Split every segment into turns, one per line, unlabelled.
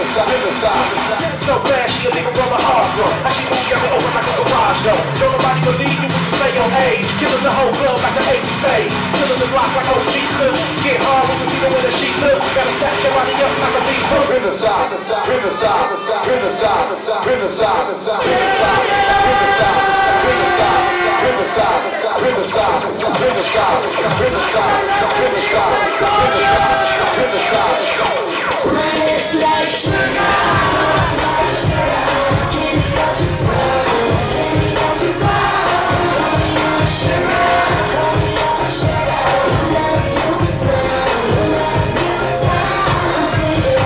So fast, she a nigga from the hardcore. How she move every open like a garage door. Don't nobody believe you when you say your age. Killing the whole club like the AC spade. Killing the block like OG could. Get hard when you see the way that she look. Gotta stack your body up like a beat hook. Riverside, Riverside, Riverside, Riverside, Riverside, Riverside, Riverside, Riverside, Riverside, Riverside, Riverside, Riverside, Riverside, Riverside.
My lips like sugar. Candy got you swallowed. Candy got you swallowed. Call me on sugar. Call me on sugar. Love you so. Love you so. I'm sweet.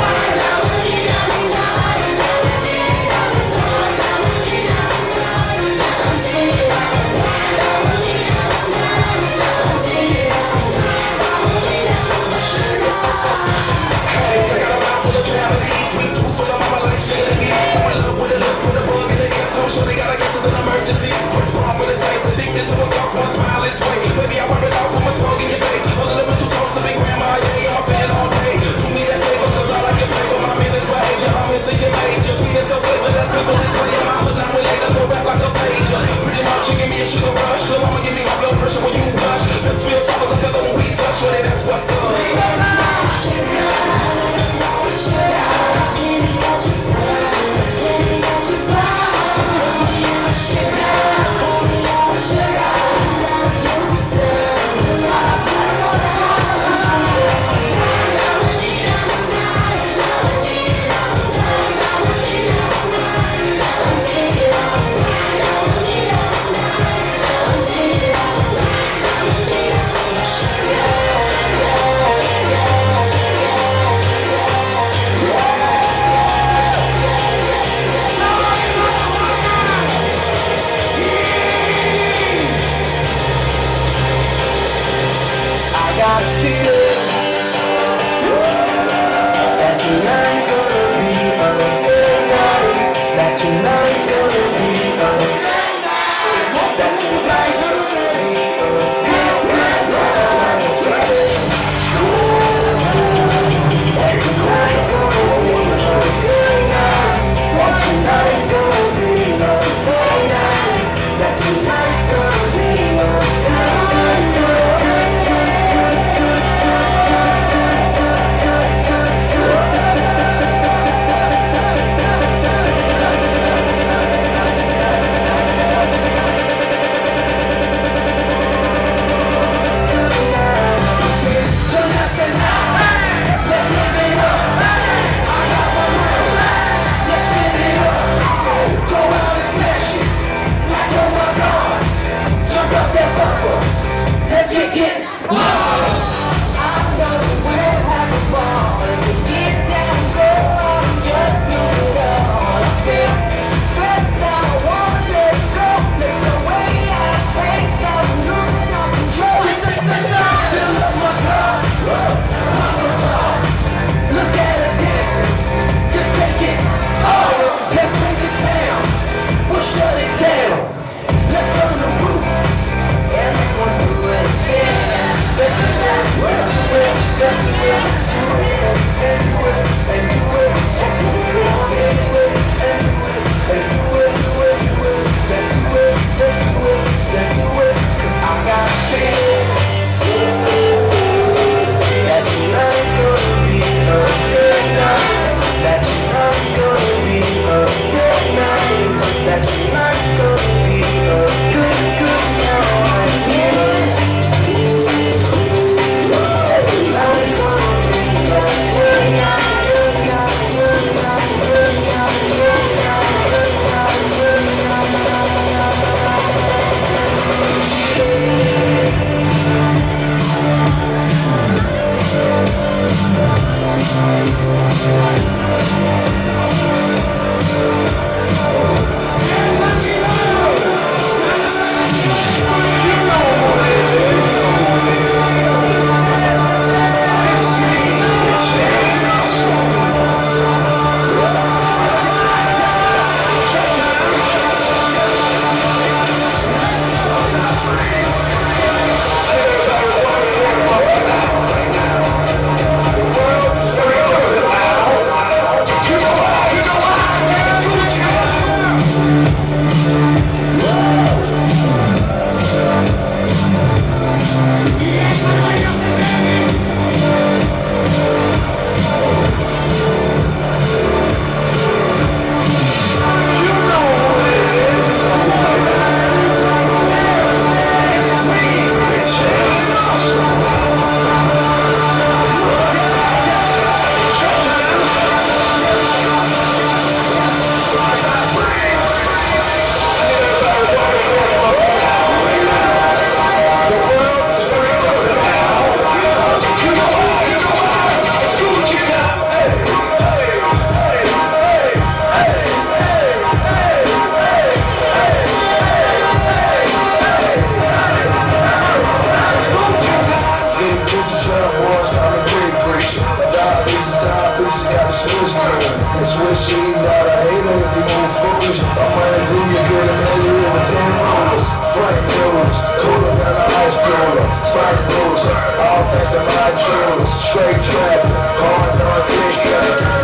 Sure they got a guess it's an emergency. What's wrong with the taste? Addicted to a box, one smile is way. Baby, I work it out, put my smoke in your face. All the living too close to big grandma, yeah, I'm a fan all day. Do me that favor, cause I like your flavor. My managed behavior, I'm into your major. Sweet and so flavor, that's good for this play. I'm out, now we later, go back like a pager. Pretty much, you give me a sugar rush. Little mama give me my blood pressure when you blush. Lips feel soft as a feather when we touch. Shorty, that's what's up.
Candy got you swallowed. Candy got you swallowed. Call me on sugar. Call me on sugar. Love you so. Love you so. I'm sweet.
shooters, cooler than an ice cooler. Sight loser, all things that my jewelers. Straight trapping, hard on kick